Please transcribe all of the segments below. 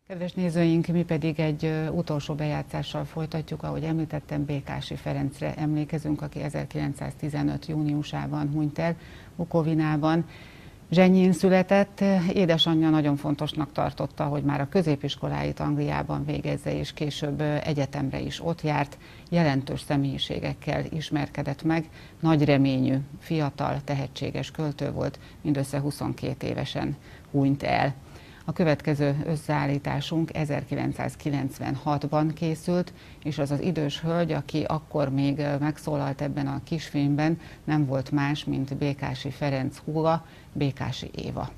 Kedves nézőink, mi pedig egy utolsó bejátszással folytatjuk, ahogy említettem, Békási Ferencre emlékezünk, aki 1915. júniusában hunyt el Bukovinában. Zsenyén született, édesanyja nagyon fontosnak tartotta, hogy már a középiskoláit Angliában végezze, és később egyetemre is ott járt, jelentős személyiségekkel ismerkedett meg, nagy reményű, fiatal, tehetséges költő volt, mindössze 22 évesen hunyt el. A következő összeállításunk 1996-ban készült, és az az idős hölgy, aki akkor még megszólalt ebben a kisfilmben, nem volt más, mint Békási Ferenc húga, Békási Éva.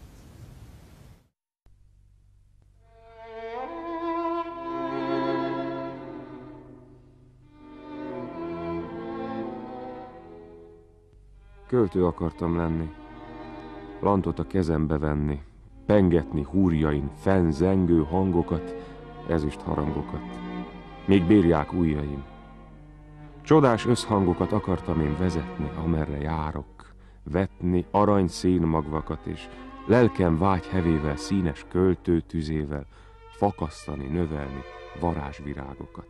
Költő akartam lenni, lantot a kezembe venni, pengetni húrjain fennzengő hangokat, ezüst harangokat, még bírják ujjaim. Csodás összhangokat akartam én vezetni, amerre járok, vetni aranyszín magvakat, és lelkem vágyhevével, színes költő tüzével fakasztani, növelni varázsvirágokat.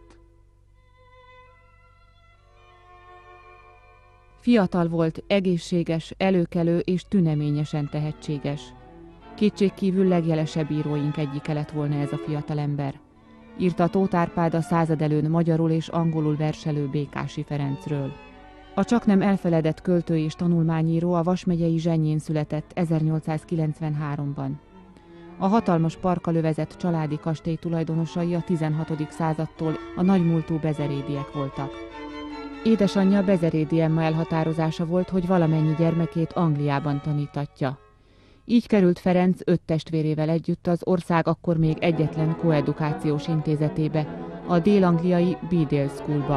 Fiatal volt, egészséges, előkelő és tüneményesen tehetséges. Kétségkívül legjelesebb íróink egyike lett volna ez a fiatalember. Írta Tóth Árpád a századelőn magyarul és angolul verselő Békási Ferencről. A csaknem elfeledett költő és tanulmányíró a Vas megyei Zsenyén született 1893-ban. A hatalmas parkkal övezett családi kastély tulajdonosai a 16. századtól a nagymúltú bezerédiek voltak. Édesanyja Bezerédi Emma elhatározása volt, hogy valamennyi gyermekét Angliában tanítatja. Így került Ferenc 5 testvérével együtt az ország akkor még egyetlen koedukációs intézetébe, a dél-angliai Bedale Schoolba.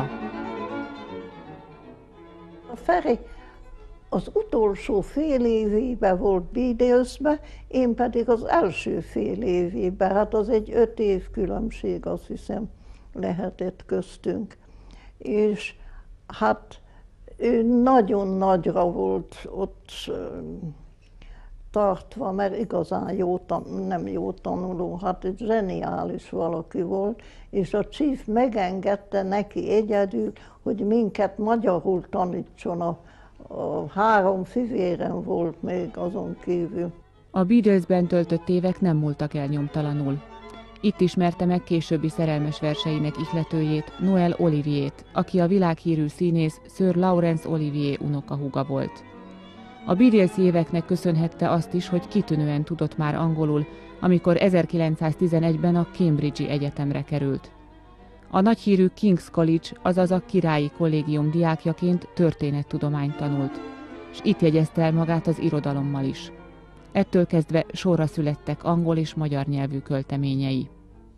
A Feri az utolsó fél évében volt Bedalesbe, én pedig az első fél évében, hát az egy 5 év különbség, azt hiszem, lehetett köztünk. És hát ő nagyon nagyra volt ott tartva, mert igazán nem jó tanuló, hát egy zseniális valaki volt, és a chief megengedte neki egyedül, hogy minket magyarul tanítson, a 3 fivérem volt még azon kívül. A Bedalesben töltött évek nem múltak el nyomtalanul. Itt ismerte meg későbbi szerelmes verseinek ihletőjét, Noël Olivier-t, aki a világhírű színész Sir Laurence Olivier unokahúga volt. A Bedalesi éveknek köszönhette azt is, hogy kitűnően tudott már angolul, amikor 1911-ben a Cambridge-i egyetemre került. A nagyhírű King's College, azaz a Királyi Kollégium diákjaként történettudományt tanult, és itt jegyezte el magát az irodalommal is. Ettől kezdve sorra születtek angol és magyar nyelvű költeményei.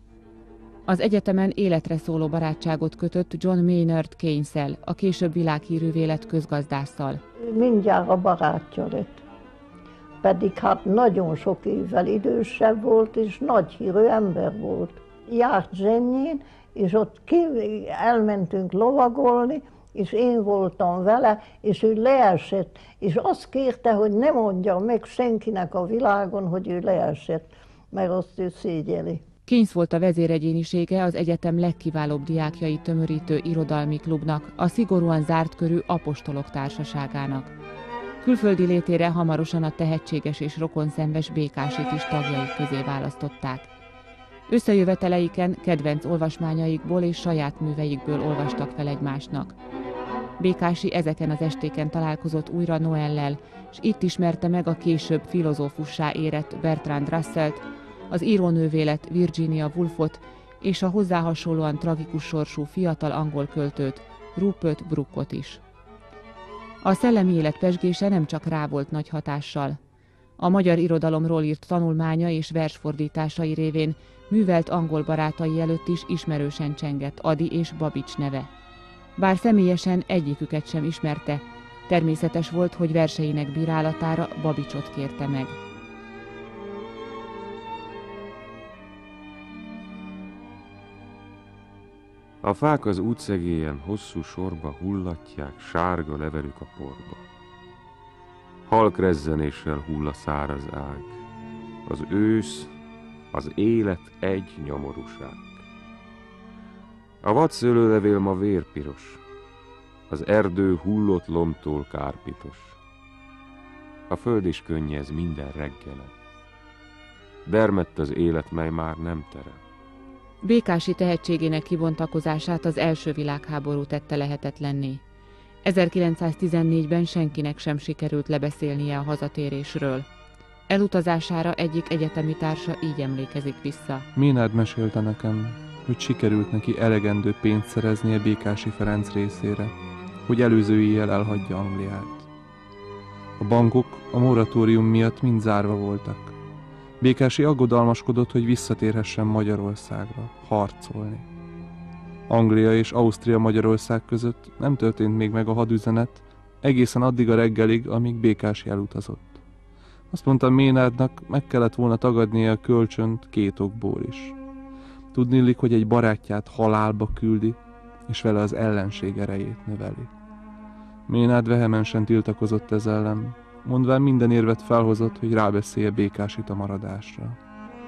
Az egyetemen életre szóló barátságot kötött John Maynard Keynes-el, a később világhírűvé lett közgazdásszal. Mindjárt a barátja lett. Pedig hát nagyon sok évvel idősebb volt, és nagyhírű ember volt. Járt Zsenyén, és ott elmentünk lovagolni, és én voltam vele, és ő leesett, és azt kérte, hogy ne mondja meg senkinek a világon, hogy ő leesett, mert azt ő szégyeli. Keynes volt a vezéregyénisége az egyetem legkiválóbb diákjai tömörítő irodalmi klubnak, a szigorúan zárt körű apostolok társaságának. Külföldi létére hamarosan a tehetséges és rokonszenves Békásit is tagjai közé választották. Összejöveteleiken kedvenc olvasmányaikból és saját műveikből olvastak fel egymásnak. Békási ezeken az estéken találkozott újra Noëllel, és itt ismerte meg a később filozófussá érett Bertrand Russellt, az írónővé lett Virginia Woolfot és a hozzá hasonlóan tragikus sorsú fiatal angol költőt, Rupert Brookot is. A szellemi élet pezsgése nem csak rá volt nagy hatással. A magyar irodalomról írt tanulmánya és versfordításai révén művelt angol barátai előtt is ismerősen csengett Ady és Babics neve. Bár személyesen egyiküket sem ismerte, természetes volt, hogy verseinek bírálatára Babicsot kérte meg. A fák az útszegélyen hosszú sorba hullatják sárga levelük a porba. Halk rezzenéssel hull a száraz ág. Az ősz az élet egy nyomorúság. A vadszőlőlevél ma vérpiros, az erdő hullott lombtól kárpitos. A föld is könnyez minden reggelen. Dermedt az élet, mely már nem terem. Békási tehetségének kibontakozását az első világháború tette lehetetlenné. 1914-ben senkinek sem sikerült lebeszélnie a hazatérésről. Elutazására egyik egyetemi társa így emlékezik vissza. Ménád mesélte nekem, hogy sikerült neki elegendő pénzt szereznie Békási Ferenc részére, hogy előző éjjel elhagyja Angliát. A bankok a moratórium miatt mind zárva voltak. Békási aggodalmaskodott, hogy visszatérhessen Magyarországra, harcolni. Anglia és Ausztria Magyarország között nem történt még meg a hadüzenet, egészen addig a reggelig, amíg Békási elutazott. Azt mondta, Ménádnak meg kellett volna tagadnia a kölcsönt 2 okból is. Tudniillik, hogy egy barátját halálba küldi, és vele az ellenség erejét növeli. Ménád vehemensen tiltakozott ez ellen, mondván minden érvet felhozott, hogy rábeszélje Békásit a maradásra.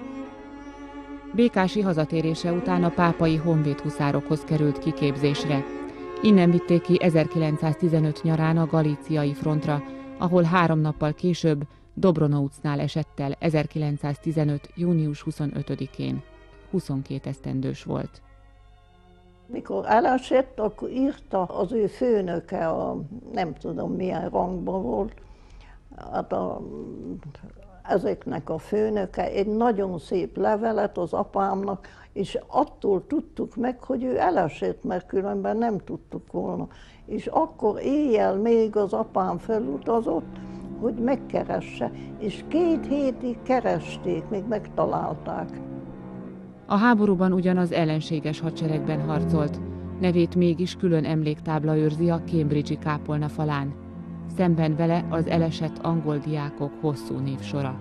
Békási hazatérése után a pápai honvédhuszárokhoz került kiképzésre. Innen vitték ki 1915 nyarán a galíciai frontra, ahol 3 nappal később Dobronaucnál esett el 1915. június 25-én. 22 esztendős volt. Mikor elesett, akkor írta az ő főnöke, nem tudom milyen rangban volt, hát ezeknek a főnöke egy nagyon szép levelet az apámnak, és attól tudtuk meg, hogy ő elesett, mert különben nem tudtuk volna. És akkor éjjel még az apám felutazott, hogy megkeresse, és 2 hétig keresték, még megtalálták. A háborúban ugyanaz ellenséges hadseregben harcolt, nevét mégis külön emléktábla őrzi a Cambridge-i kápolna falán. Szemben vele az elesett angol diákok hosszú névsora.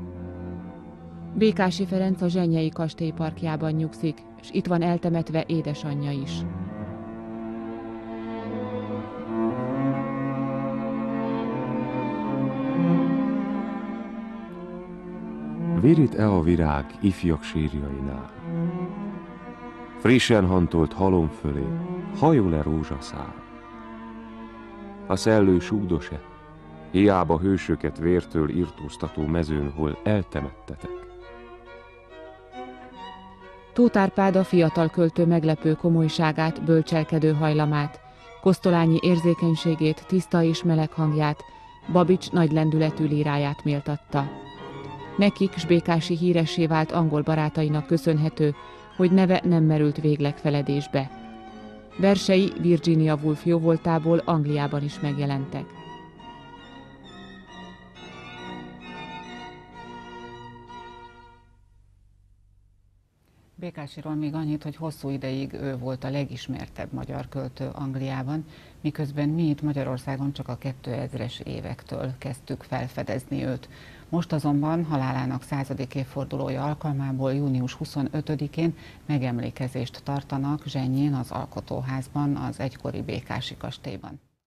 Békási Ferenc a Zsenyei kastély parkjában nyugszik, és itt van eltemetve édesanyja is. Virit-e a virág ifjak sírjainál? Frissen hantolt halom fölé, hajol-e rózsaszál? A szellő sugdos-e? Hiába hősöket vértől irtóztató mezőn, hol eltemettetek? Tóth Árpád a fiatal költő meglepő komolyságát, bölcselkedő hajlamát, Kosztolányi érzékenységét, tiszta és meleg hangját, Babics nagy lendületű líráját méltatta. Nekik s Békási híressé vált angol barátainak köszönhető, hogy neve nem merült végleg feledésbe. Versei Virginia Woolf jóvoltából Angliában is megjelentek. Békásiról még annyit, hogy hosszú ideig ő volt a legismertebb magyar költő Angliában, miközben mi itt Magyarországon csak a 2000-es évektől kezdtük felfedezni őt. Most azonban halálának 100. évfordulója alkalmából június 25-én megemlékezést tartanak Zsenyén, az Alkotóházban, az egykori Békási kastélyban.